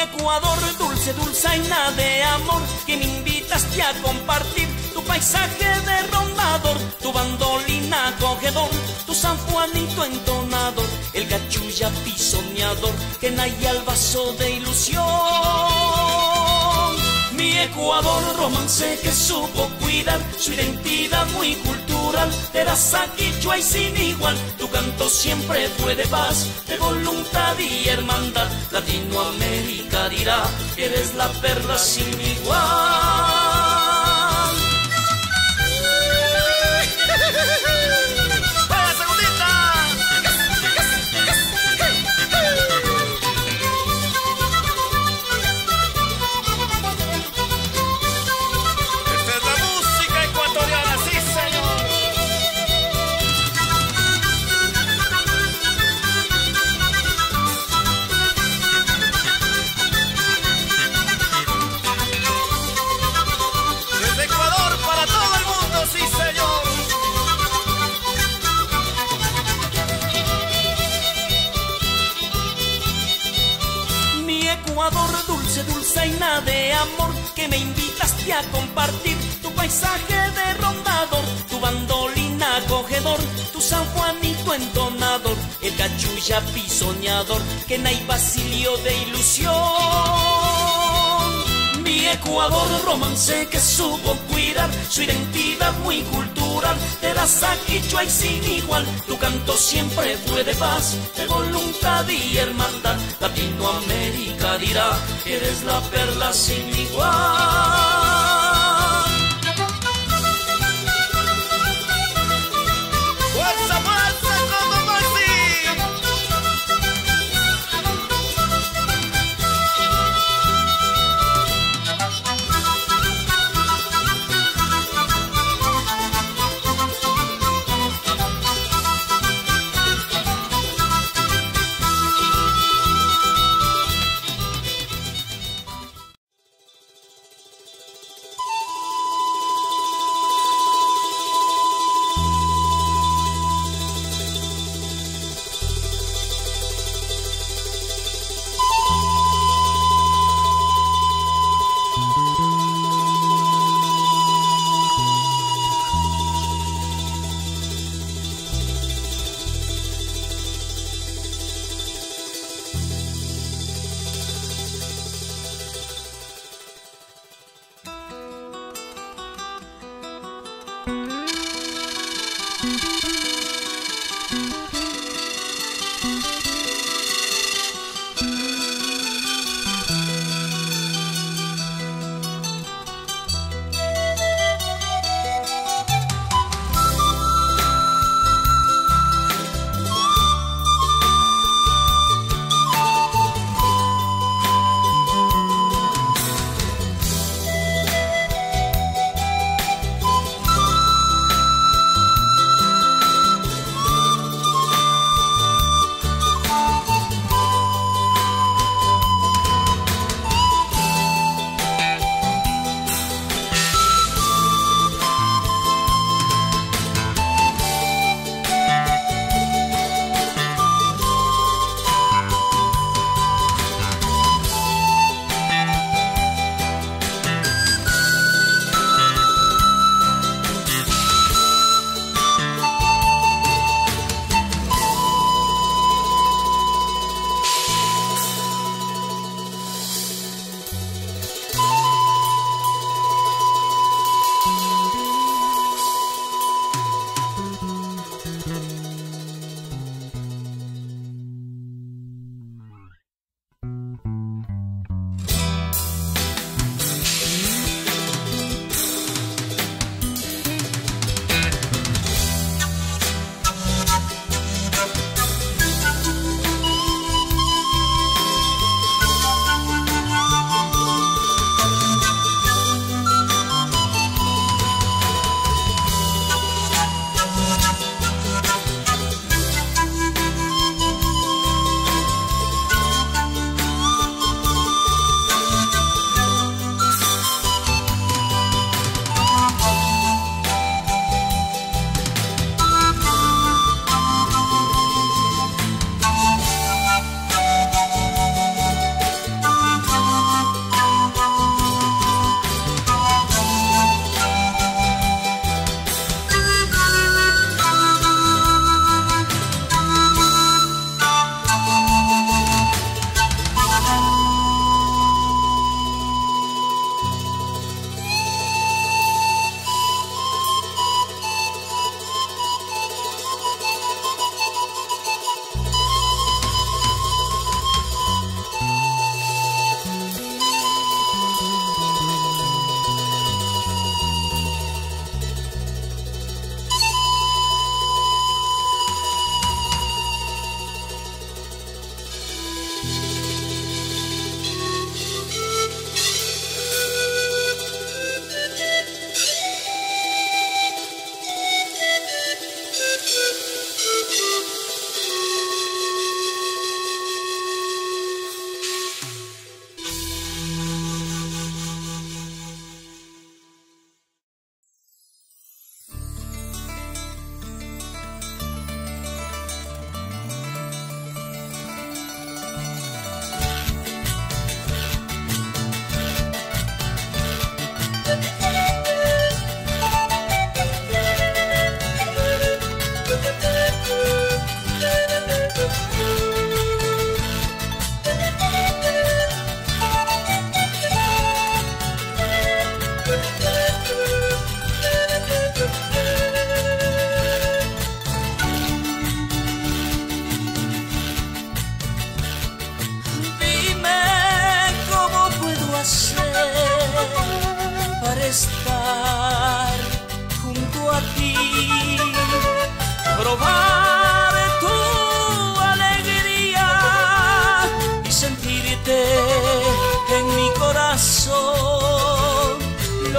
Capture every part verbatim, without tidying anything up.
Ecuador, dulce, dulzaina de amor, que me invitaste a compartir tu paisaje de rondador, tu bandolina acogedor, tu San Juanito entonador, el cachulla pisoñador que naía al vaso de ilusión. Mi Ecuador, romance que supo cuidar su identidad muy cultural, de raza quichua y sin igual. Tu canto siempre fue de paz, de voluntad y hermandad. Latinoamérica dirá que eres la perla sin igual. Dulce, dulzaina de amor, que me invitaste a compartir tu paisaje de rondador, tu bandolina acogedor, tu San Juanito entonador, el cachulla pisoñador que naí Basilio de ilusión. Mi Ecuador, romance que supo cuidar su identidad muy cultural, de raza quichua y sin igual. Tu canto siempre fue de paz, de voluntad y hermandad. Latinoamérica dirá que eres la perla sin igual. ¡Fuerza, fuerza, como así!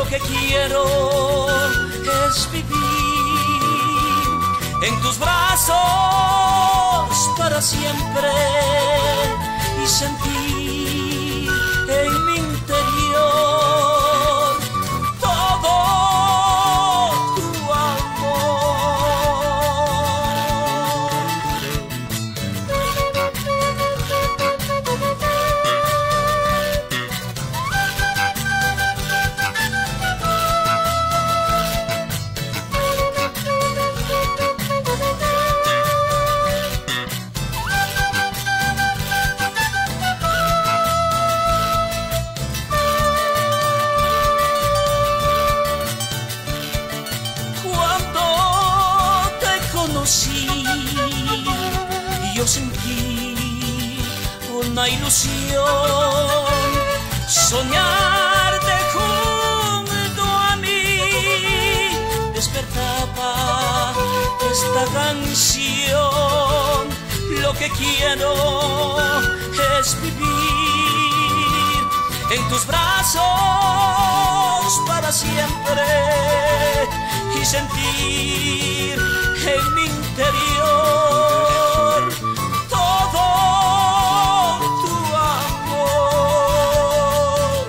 que quiero es vivir en tus brazos para siempre y sentir en mi interior todo tu yo sentí una ilusión, soñarte junto a mí, despertaba esta canción. Lo que quiero es vivir en tus brazos para siempre y sentir en mi interior todo tu amor.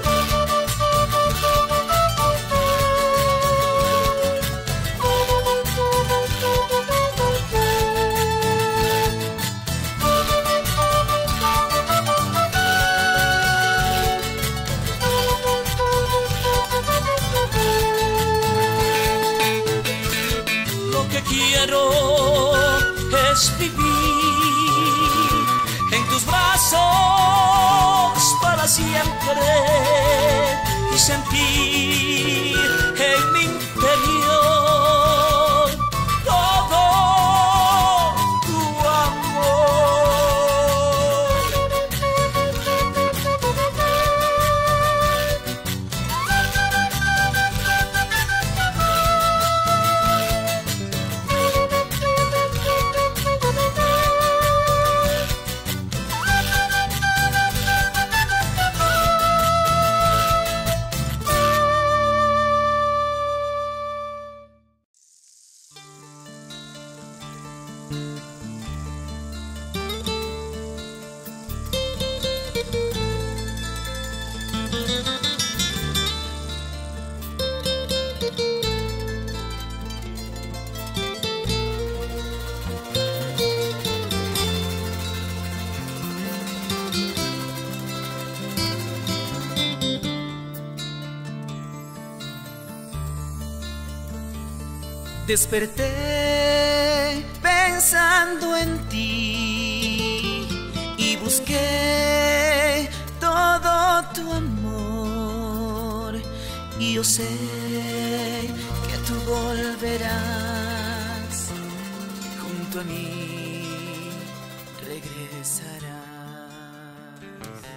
Lo que quiero es vivir en tus brazos para siempre y sentir en mi interior todo tu amor. Desperté pensando en ti y busqué todo tu amor, y yo sé que tú volverás, junto a mí regresarás.